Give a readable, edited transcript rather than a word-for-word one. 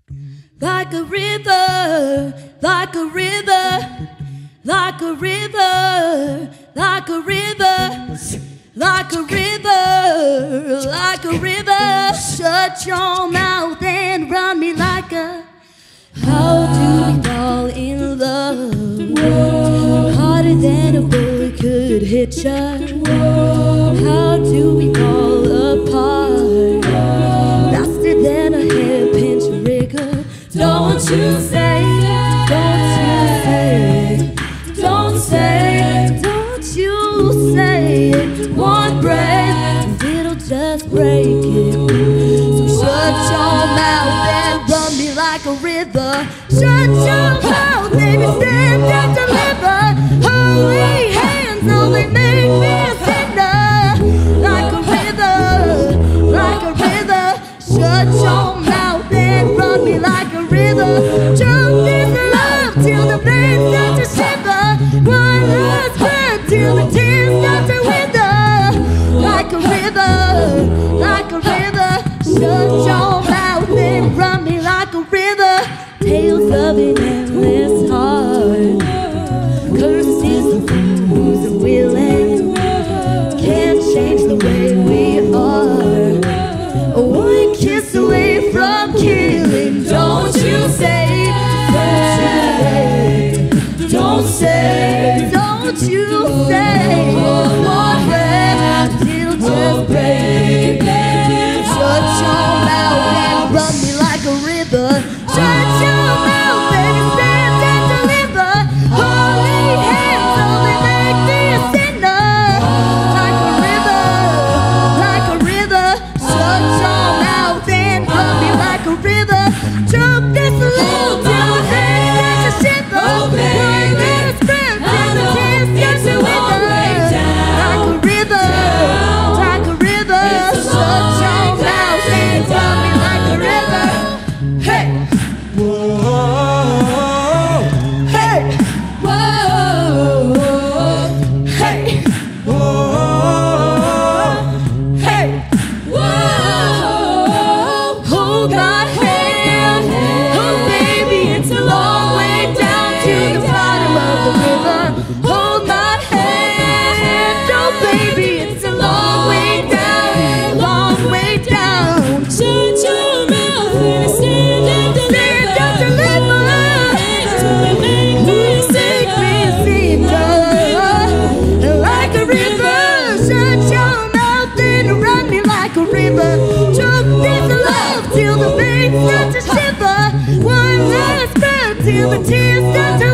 Like a river, like a river, like a river, like a river, like a river, like a river. Shut your mouth and run me like a. How do we fall in love? Harder than a bullet could hit ya. How do we fall apart? Faster than a hairpin trigger. Don't you say, don't you say, don't say, don't you say it. One breath and it'll just break it. So shut your mouth and run me like a river. Shut your mouth, baby, stand and deliver. Holy hands only make me a sinner. Like a river, like a river. Shut your mouth and run me like a river. Jump this love till the veins start to shiver. One last breath till the tears start to wither. Like a river, like a river. Shut your mouth and run me like a river. Tales of an endless heart. Curses of fools and willing. Can't change the way we are. One kiss away from killing. Don't you say, don't say, don't you say. One breath, it'll just break. Shut your mouth and run me like a river. Shut your mouth, baby, stand and deliver. Holy hands only make me a sinner. Like a river, like a river. Shut your mouth and run me like a river. Jump this little till the veins start to shiver. One last breath till the tears start to wither. Like a river, like a river. Shut your mouth and run me like a river. Hey, whoa, hey, whoa, hey, whoa, hey, whoa. Hold my hand, oh baby, it's a long way down to the bottom of the river. Hold my hand, oh baby, it's a long way down, long way down. Shut your mouth and stand and deliver. Take me a sinner. Like a river, shut your mouth and run me like a river. Jump this love till the veins start to shiver. One last breath till the tears start to